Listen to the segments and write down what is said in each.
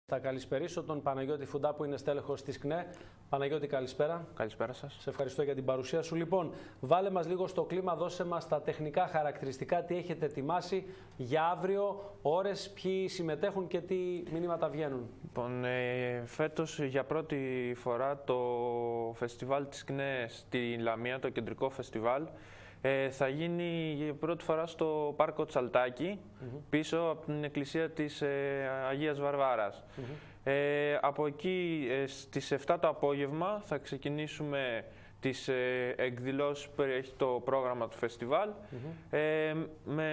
Θα καλησπερίσω τον Παναγιώτη Φουντά που είναι στέλεχος της ΚΝΕ. Παναγιώτη, καλησπέρα. Καλησπέρα σας. Σε ευχαριστώ για την παρουσία σου. Λοιπόν, βάλε μας λίγο στο κλίμα, δώσε μας τα τεχνικά χαρακτηριστικά, τι έχετε ετοιμάσει για αύριο, ώρες, ποιοι συμμετέχουν και τι μηνύματα βγαίνουν. Λοιπόν, φέτος για πρώτη φορά το φεστιβάλ της ΚΝΕ στη Λαμία, το κεντρικό φεστιβάλ, θα γίνει για πρώτη φορά στο πάρκο Τσαλτάκη, πίσω από την εκκλησία της Αγίας Βαρβάρας. Από εκεί στις 7 το απόγευμα θα ξεκινήσουμε τις εκδηλώσεις που περιέχει το πρόγραμμα του φεστιβάλ, με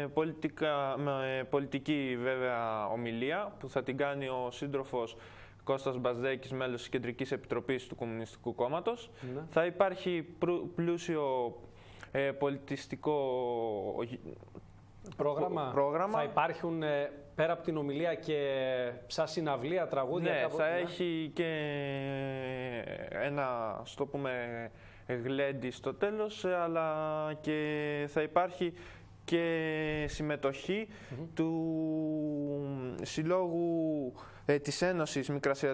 πολιτική βέβαια ομιλία που θα την κάνει ο σύντροφος Κώστας Μπαζδέκης, μέλος της Κεντρικής Επιτροπής του Κομμουνιστικού Κόμματος. Θα υπάρχει πλούσιο πολιτιστικό πρόγραμμα. Θα υπάρχουν πέρα από την ομιλία και σαν συναυλία, τραγούδια. Ναι, θα έχει και ένα, στο πούμε, γλέντι στο τέλος, αλλά και θα υπάρχει και συμμετοχή του Συλλόγου της Ένωσης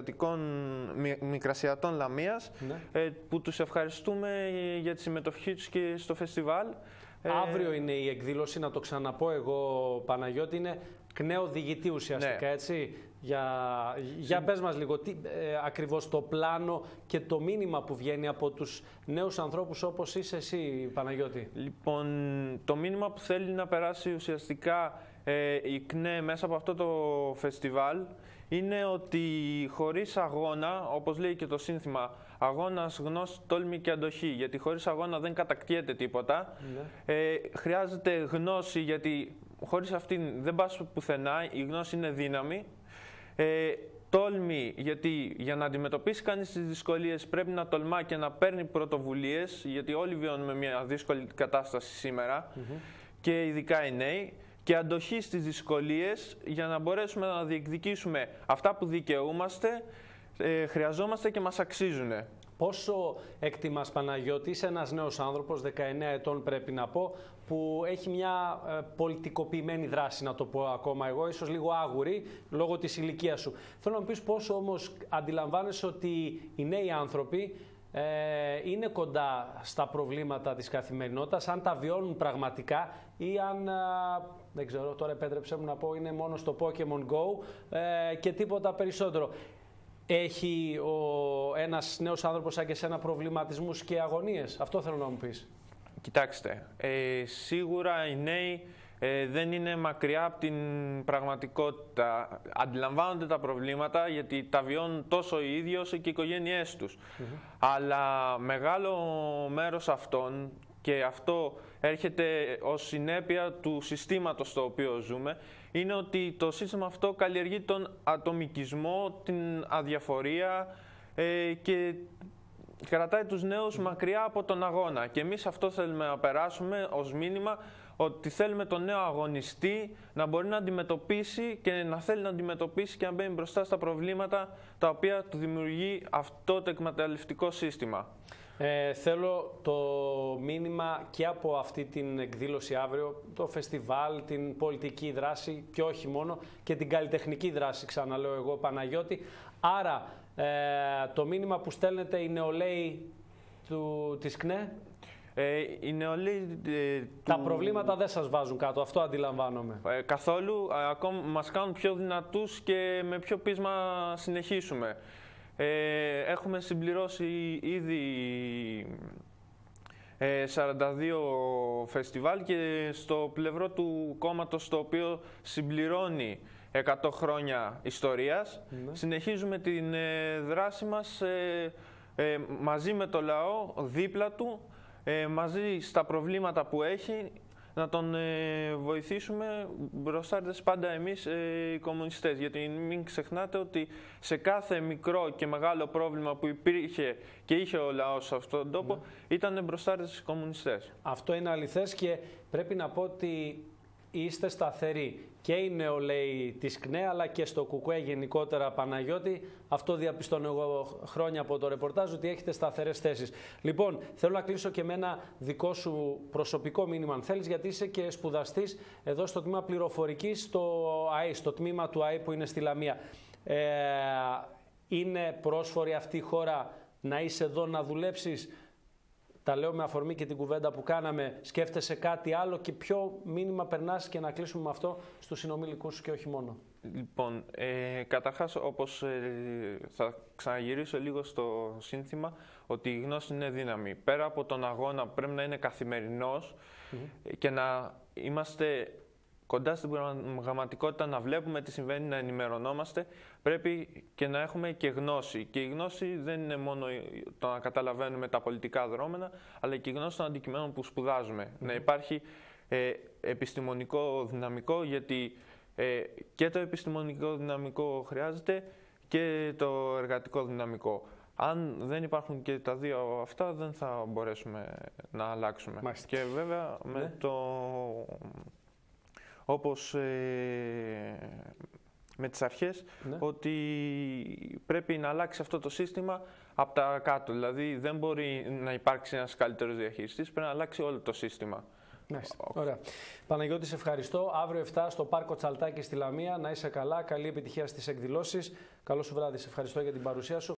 Μικρασιατών Λαμίας, που τους ευχαριστούμε για τη συμμετοχή τους και στο φεστιβάλ. Αύριο είναι η εκδήλωση, να το ξαναπώ εγώ, Παναγιώτη, είναι ΚΝΕ οδηγητή ουσιαστικά, έτσι. Για πες μας λίγο, τι ακριβώς το πλάνο και το μήνυμα που βγαίνει από τους νέους ανθρώπους όπως είσαι εσύ, Παναγιώτη. Λοιπόν, το μήνυμα που θέλει να περάσει ουσιαστικά η ΚΝΕ μέσα από αυτό το φεστιβάλ είναι ότι χωρίς αγώνα, όπως λέει και το σύνθημα, αγώνας, γνώση, τόλμη και αντοχή, γιατί χωρίς αγώνα δεν κατακτιέται τίποτα. Χρειάζεται γνώση, γιατί χωρίς αυτήν δεν πας πουθενά, η γνώση είναι δύναμη. Τόλμη, γιατί για να αντιμετωπίσει κανείς τις δυσκολίες πρέπει να τολμά και να παίρνει πρωτοβουλίες, γιατί όλοι βιώνουμε μια δύσκολη κατάσταση σήμερα, και ειδικά οι νέοι. Και αντοχή στις δυσκολίες για να μπορέσουμε να διεκδικήσουμε αυτά που δικαιούμαστε, χρειαζόμαστε και μας αξίζουν. Πόσο εκτιμάς, Παναγιώτη, είσαι ένας νέος άνθρωπος, 19 ετών πρέπει να πω, που έχει μια πολιτικοποιημένη δράση, να το πω ακόμα εγώ, ίσως λίγο άγουρη λόγω της ηλικίας σου. Θέλω να μου πεις πόσο όμως αντιλαμβάνεσαι ότι οι νέοι άνθρωποι είναι κοντά στα προβλήματα της καθημερινότητας, αν τα βιώνουν πραγματικά ή αν, δεν ξέρω, τώρα επέτρεψέ μου να πω, είναι μόνο στο Pokemon Go και τίποτα περισσότερο. Έχει ένας νέος άνθρωπος σαν και εσένα προβληματισμούς και αγωνίες? Αυτό θέλω να μου πεις. Κοιτάξτε, σίγουρα οι νέοι δεν είναι μακριά από την πραγματικότητα. Αντιλαμβάνονται τα προβλήματα γιατί τα βιώνουν τόσο οι ίδιοι όσο και οι οικογένειές τους. Αλλά μεγάλο μέρος αυτών, και αυτό έρχεται ως συνέπεια του συστήματος στο οποίο ζούμε, είναι ότι το σύστημα αυτό καλλιεργεί τον ατομικισμό, την αδιαφορία και κρατάει τους νέους μακριά από τον αγώνα. Και εμείς αυτό θέλουμε να περάσουμε ως μήνυμα, ότι θέλουμε τον νέο αγωνιστή να μπορεί να αντιμετωπίσει και να θέλει να αντιμετωπίσει και να μπαίνει μπροστά στα προβλήματα τα οποία του δημιουργεί αυτό το εκμεταλλευτικό σύστημα. Θέλω το μήνυμα και από αυτή την εκδήλωση αύριο, το φεστιβάλ, την πολιτική δράση και όχι μόνο, και την καλλιτεχνική δράση, ξαναλέω εγώ, Παναγιώτη. Άρα, το μήνυμα που στέλνετε οι νεολαίοι της ΚΝΕ, οι νεολαίοι, τα προβλήματα δεν σας βάζουν κάτω, αυτό αντιλαμβάνομαι. Καθόλου, ακόμα μας κάνουν πιο δυνατούς και με πιο πείσμα συνεχίσουμε. Έχουμε συμπληρώσει ήδη 42 φεστιβάλ και στο πλευρό του κόμματος, το οποίο συμπληρώνει 100 χρόνια ιστορίας, συνεχίζουμε την δράση μας μαζί με το λαό, δίπλα του, μαζί στα προβλήματα που έχει, να τον βοηθήσουμε μπροστάρτες πάντα εμείς οι κομμουνιστές. Γιατί μην ξεχνάτε ότι σε κάθε μικρό και μεγάλο πρόβλημα που υπήρχε και είχε ο λαός σε αυτόν τον τόπο, ήταν μπροστάρτες οι κομμουνιστές. Αυτό είναι αληθές και πρέπει να πω ότι είστε σταθεροί και οι νεολαίοι της ΚΝΕ αλλά και στο ΚΚΕ γενικότερα, Παναγιώτη. Αυτό διαπιστώνω εγώ χρόνια από το ρεπορτάζ, ότι έχετε σταθερές θέσεις. Λοιπόν, θέλω να κλείσω και με ένα δικό σου προσωπικό μήνυμα, αν θέλεις, γιατί είσαι και σπουδαστής εδώ στο τμήμα πληροφορικής, στο τμήμα του ΑΕ που είναι στη Λαμία. Είναι πρόσφορη αυτή η χώρα να είσαι εδώ να δουλέψεις? Τα λέω με αφορμή και την κουβέντα που κάναμε. Σκέφτεσαι κάτι άλλο και ποιο μήνυμα περνάς, και να κλείσουμε με αυτό, στους συνομιλικούς σου και όχι μόνο? Λοιπόν, καταρχάς, όπως θα ξαναγυρίσω λίγο στο σύνθημα, ότι η γνώση είναι δύναμη. Πέρα από τον αγώνα που πρέπει να είναι καθημερινός και να είμαστε κοντά στην πραγματικότητα, να βλέπουμε τι συμβαίνει, να ενημερωνόμαστε, πρέπει και να έχουμε και γνώση. Και η γνώση δεν είναι μόνο το να καταλαβαίνουμε τα πολιτικά δρόμενα, αλλά και η γνώση των αντικειμένων που σπουδάζουμε. Να υπάρχει επιστημονικό δυναμικό, γιατί και το επιστημονικό δυναμικό χρειάζεται και το εργατικό δυναμικό. Αν δεν υπάρχουν και τα δύο αυτά, δεν θα μπορέσουμε να αλλάξουμε. Μάλιστα. Και βέβαια με όπως με τις αρχές, ότι πρέπει να αλλάξει αυτό το σύστημα από τα κάτω. Δηλαδή δεν μπορεί να υπάρξει ένας καλύτερος διαχειριστής, πρέπει να αλλάξει όλο το σύστημα. Ωραία. Παναγιώτη, σε ευχαριστώ. Αύριο 7 στο Πάρκο Τσαλτάκη στη Λαμία. Να είσαι καλά, καλή επιτυχία στις εκδηλώσεις. Καλό σου βράδυ. Σε ευχαριστώ για την παρουσία σου.